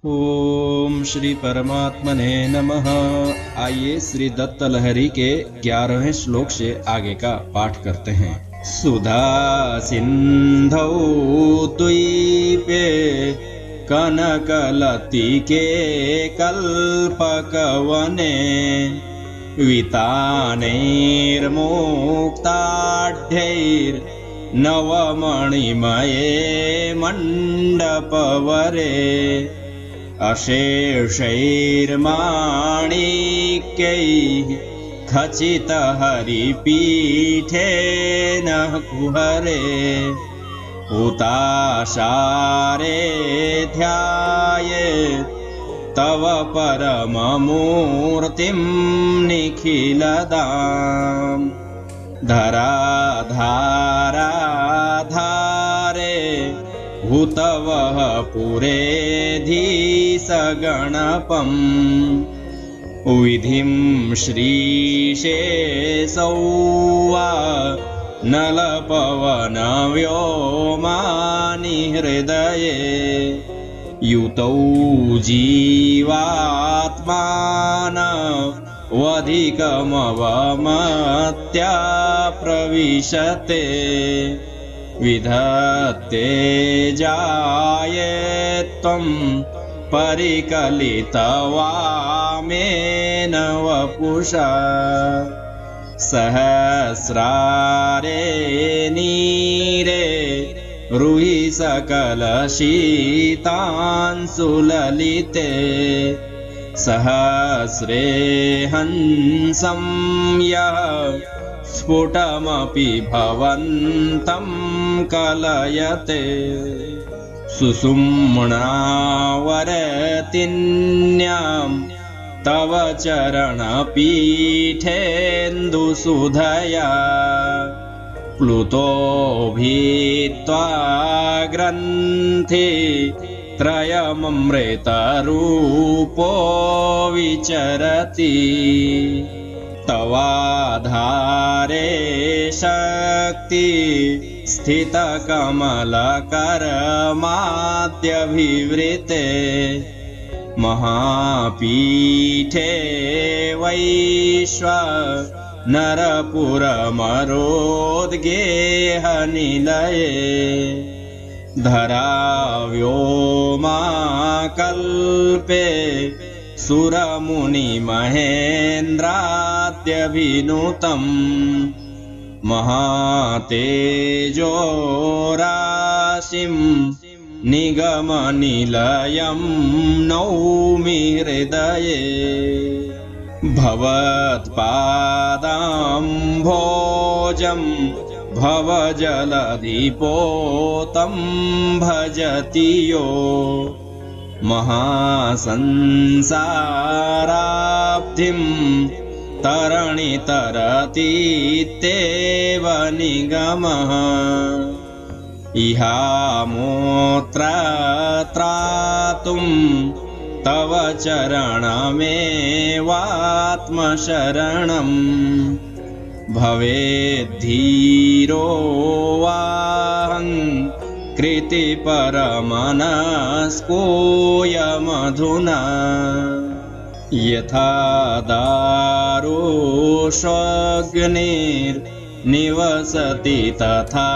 ओम श्री परमात्मने नमः। आइए श्री दत्त लहरी के 11वें श्लोक से आगे का पाठ करते हैं। सुधा सिंधौ द्वीपे कनकलतिके कल्पकवने वितानैर्मुक्ताढ्यैर्नवमणिमये मण्डपवरे अशेषैर्माणिक्यैः खचितहरिपीठेन कुहरे उताशारे ध्यायेत् तव परममूर्तिं निखिलदाम् धराधाराधारे भूतवः पुरेधीसगणपम् विधिं श्रीशेषौ वा नलपवनव्योमानि हृदये युतौ जीवात्मानवधिकमवमत्या प्रविशते विधत्ते जाये त्वं परिकलितवामेन वपुषा सहस्रारे नीरे रुहि सकलशीतांशुललिते सहस्रे हंसं यः स्फुटमपि भवन्तं कलयते सुषुम्णावरतिन्यां तव चरणपीठेन्दुसुधया प्लुतो भीत्वा ग्रन्थि त्रयममृतरूपो विचरति तवाधारे शक्ति स्थितकमलकरमाद्यभिवृते महापीठे वैश्वानरपुरमरोद्गेहनिलये धराव्योमाकल्पे सुरमुनिमहेन्द्राद्यभिनुतम् महातेजोराशिं निगमनिलयं नौमि हृदये भवत्पादाम्भोजं भवजलधिपोतं भजति यो महासंसाराब्धिं तरणितरतीत्येव निगमः इहामोऽत्र त्रातुं तव चरणमेवात्मशरणम् भवेद्धीरो वाहं कृतिपरमनस्कोऽयमधुना यथा दारुष्वग्निर्निवसति तथा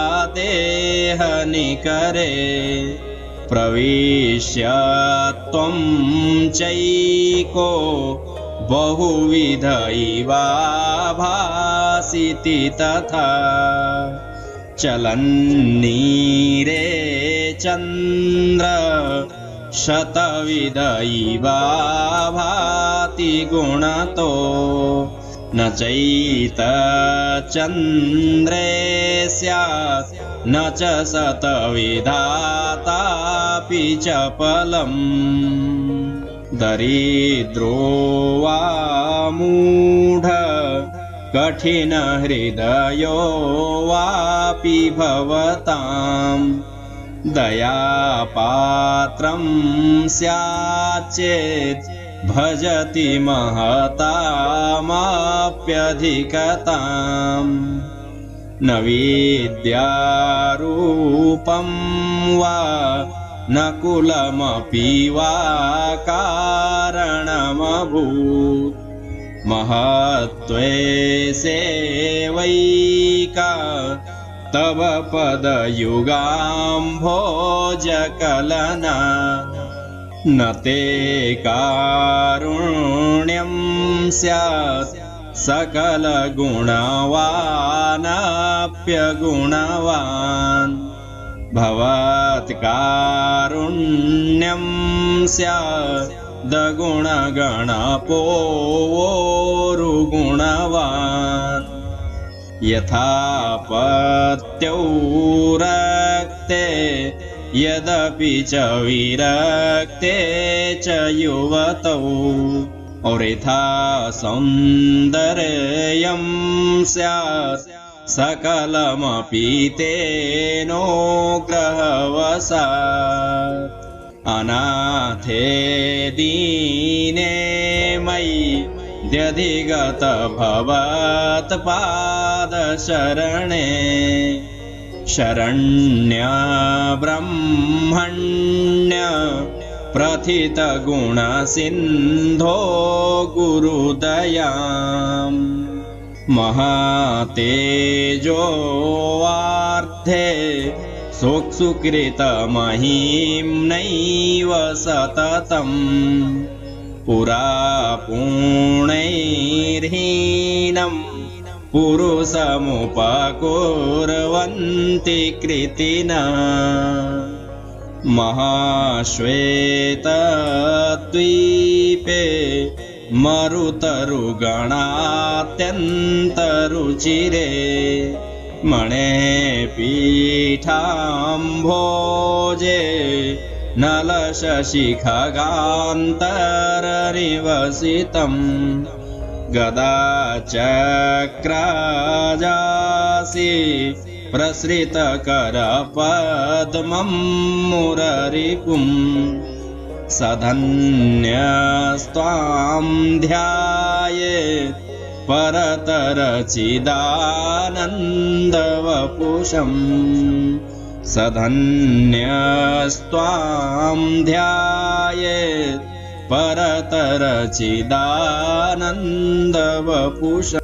देहनिकरे प्रविश्य त्वं चैको बहुविध इवाभासिति तथा चलन्नीरे चन्द्र शतविध इवाभाति गुणतो न चैतचन्द्रे स्यात् न च शतविधातापि चपलम् दरिद्रो वा मूढ कठिनहृदयो वापि भवताम् दयापात्रं स्याच्चेत् भजति महतामाप्यधिकताम् न विद्यारूपं वा न कुलमपि वा कारणमभूत् महत्त्वे सेवैका तव पदयुगाम्भोजकलना न ते कारुण्यं स्यात् सकलगुणवानप्यगुणवान् भवत्कारुण्यं स्यात् दगुणगणपोरुगुणवान् यथा पत्यौ रक्ते यदपि च विरक्ते च युवतौ और यथा सौन्दर्यं स्यात् सकलमपि तेनोग्रहवशात् अनाथे दीने मयि द्यधिगत भवत्पादशरणे शरण्य ब्रह्मण्य प्रथितगुणसिन्धो गुरुदयाम् महातेजोवार्धे सुकृतमहिम्नैव सततम् पुरा पुण्यैर्हीनं पुरुषमुपकुर्वन्ति कृतिना महाश्वेतद्वीपे मरुतरुगणात्यन्तरुचिरे मणेपीठाम्भोजे नलशशिखगान्तरनिवसितम् गदाचक्राजासि प्रसृतकरपद्मं मुररिपुम् सधन्यस्त्वां ध्यायेत् परतरचिदानन्दवपुषम् सधन्यस्त्वां ध्यायेत् परतरचिदानन्दवपुषम्।